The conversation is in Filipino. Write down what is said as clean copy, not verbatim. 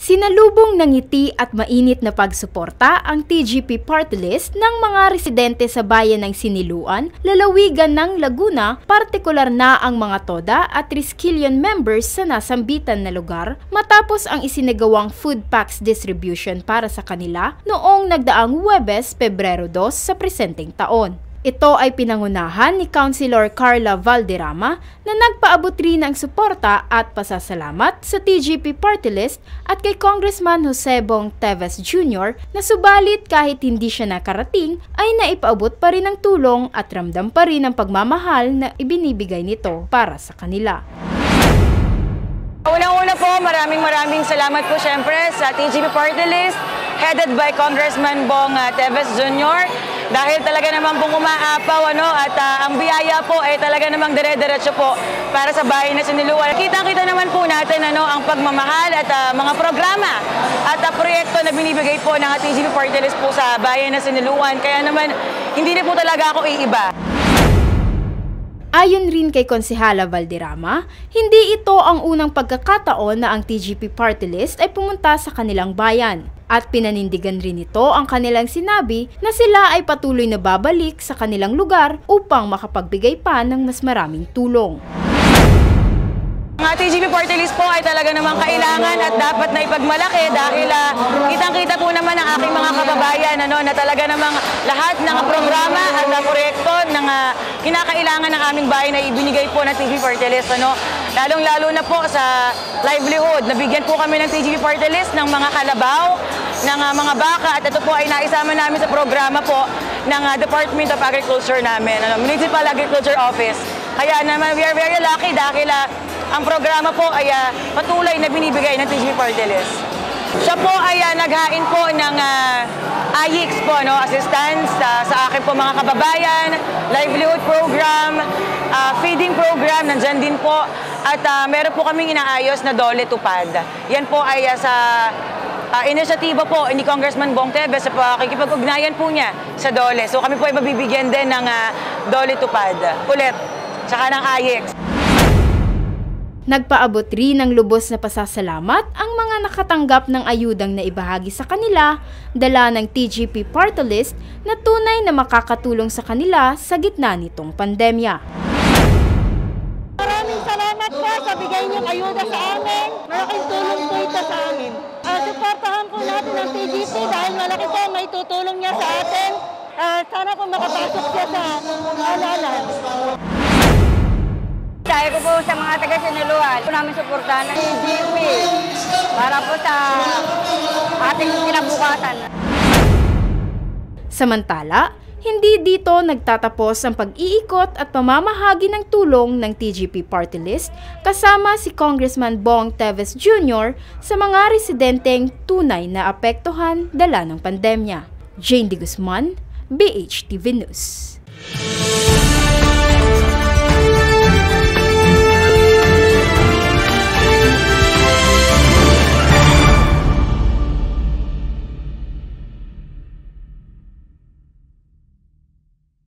Sinalubong ng ngiti at mainit na pagsuporta ang TGP Party List ng mga residente sa bayan ng Siniluan, lalawigan ng Laguna, partikular na ang mga TODA at Triskelion members sa nasambitan na lugar matapos ang isinagawang food packs distribution para sa kanila noong nagdaang Huwebes, Pebrero 2 sa presenteng taon. Ito ay pinangunahan ni Councilor Carla Valderrama na nagpaabot rin ng suporta at pasasalamat sa TGP Party List at kay Congressman Jose Bong Teves Jr. na subalit kahit hindi siya nakarating ay naipaabot pa rin ng tulong at ramdam pa rin ang pagmamahal na ibinibigay nito para sa kanila. Unang-una po, maraming salamat po syempre sa TGP Party List headed by Congressman Bong Teves Jr. Dahil talaga naman pong umaapaw at ang biyaya po ay talaga namang dire-diretso po para sa bayan na Siniluan. Kita-kita naman po natin ang pagmamahal at mga programa at proyekto na binibigay po ng TGP Party List po sa bayan na Siniluan. Kaya naman hindi na po talaga ako iiba. Ayon rin kay Konsehala Valderrama, hindi ito ang unang pagkakataon na ang TGP Party List ay pumunta sa kanilang bayan. At pinanindigan rin ito ang kanilang sinabi na sila ay patuloy na babalik sa kanilang lugar upang makapagbigay pa ng mas maraming tulong. Ang TGP Party List po ay talaga namang kailangan at dapat na ipagmalaki dahil kitang-kita po naman ang aking mga kababayan na talaga namang lahat ng programa at proyekto ng kinakailangan ng aming bayan na ibinigay po ng TGP Party List. Lalong-lalo na po sa livelihood. Nabigyan po kami ng TGP Party List ng mga kalabaw, ng mga baka at ito po ay naisama namin sa programa po ng Department of Agriculture namin, Municipal Agriculture Office. Kaya naman we are very lucky dahil ang programa po ay patuloy na binibigay ng TGP Party List. Siya po ay naghain po ng AIX po, assistance sa akin po mga kababayan, livelihood program, feeding program, nandyan din po. At meron po kaming inaayos na Dole Tupad. Yan po ay sa inisyatiba po ni Congressman Bong Teves sa pakikipag-ugnayan po niya sa Dole. So kami po ay mabibigyan din ng Dole Tupad ulit, tsaka ng AIX. Nagpaabot rin ng lubos na pasasalamat ang mga nakatanggap ng ayudang naibahagi sa kanila, dala ng TGP Party List na tunay na makakatulong sa kanila sa gitna nitong pandemya. Maraming salamat po sa bigay niyong ayuda sa amin. Malaking tulong po ito sa amin. Suportahan po natin ang TGP dahil malaki po may tutulong niya sa atin. Sana po makapasok siya sa alalan. Sabi ko po sa mga taga-Siniluan, po namin suportahan ng TGP para po sa ating kinabukasan. Samantala, hindi dito nagtatapos ang pag-iikot at pamamahagi ng tulong ng TGP Party List kasama si Congressman Bong Teves Jr. sa mga residenteng tunay na apektuhan dala ng pandemya. Jane De Guzman, BHTV News.